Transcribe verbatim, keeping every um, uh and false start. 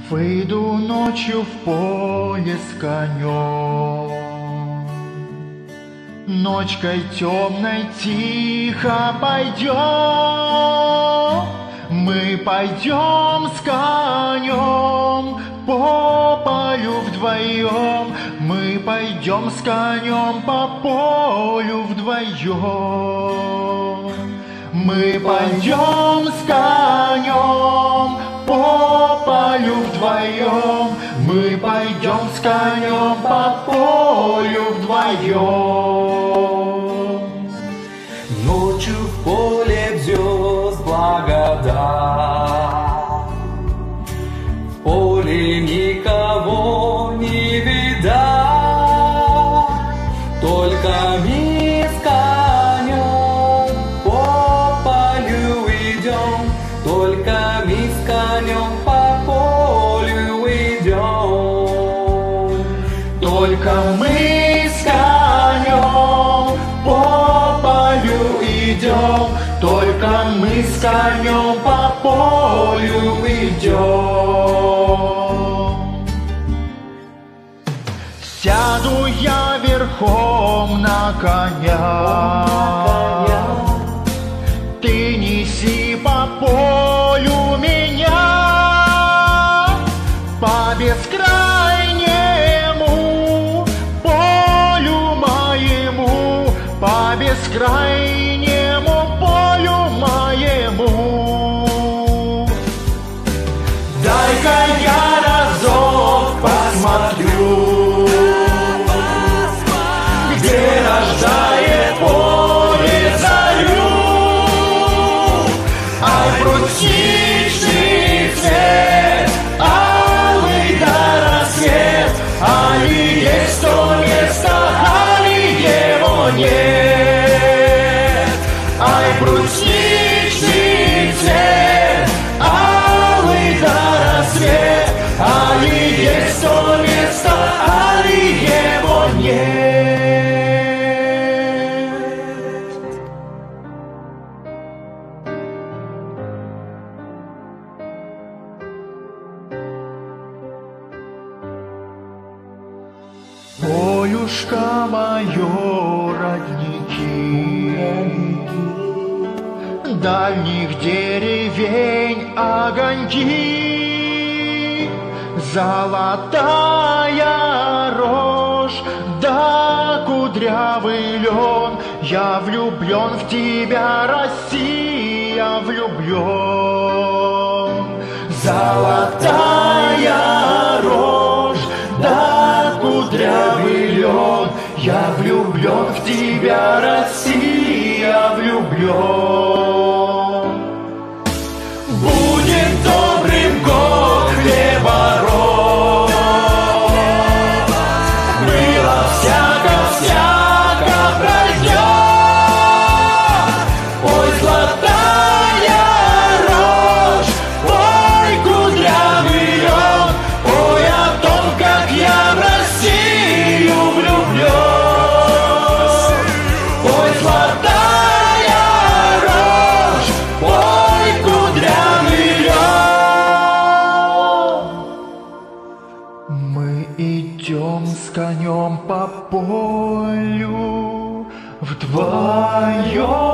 Выйду ночью в поле с конем, ночкой темной тихо пойдем. Мы пойдем с конем по полю вдвоем, мы пойдем с конем по полю вдвоем. Мы пойдем с конем по полю вдвоем, мы пойдем с конем по полю вдвоем. Ночью в поле звезд благодать, в поле никого не видать, только мы с конем по полю идем, только мы с конем по полю идем, только мы с конем по полю идем, только мы с конем по полю идем. Сяду я верхом на коня, ты неси по полю меня, по бескрайнему полю моему, по бескрайнему полю моему. Дай-ка я разок посмотрю, где рождает поле зарю. Ай, брусничный цвет, алый до рассвет, али есть то место, али его нет. Ай, брусничный цвет, алый до рассвет, али есть то место, али его нет. Полюшка мое, родники, дальних деревень огоньки, золотая рожь да кудрявый лен. Я влюблен в тебя, Россия, влюблен. Золотая рожь да кудрявый лен, я влюблен в тебя, Россия, влюблен. Будет добрым год хлебород, было всяко-всяко пройдет. Ой, золотая рожь, ой, кудрявый лен, ой, о том, как я в Россию влюблен. Ой, золотая рожь, ой, кудрявый лен. Мы идем с конем по полю вдвоем.